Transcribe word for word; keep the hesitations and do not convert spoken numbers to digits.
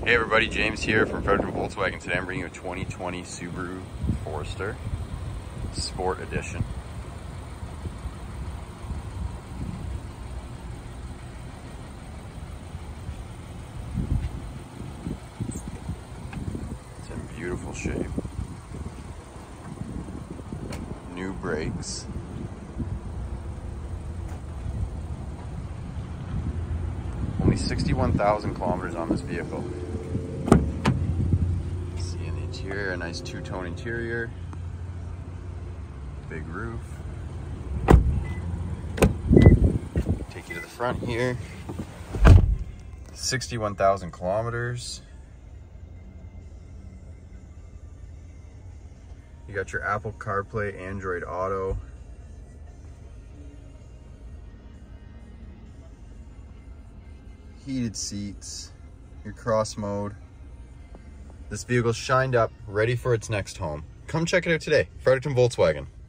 Hey everybody, James here from Fredericton Volkswagen. Today I'm bringing you a twenty twenty Subaru Forester Sport Edition. It's in beautiful shape. New brakes. Only sixty-one thousand kilometers on this vehicle. See in the interior, a nice two-tone interior. Big roof. Take you to the front here. sixty-one thousand kilometers. You got your Apple CarPlay, Android Auto. Heated seats, your cross mode. This vehicle's shined up, ready for its next home. Come check it out today. Fredericton Volkswagen.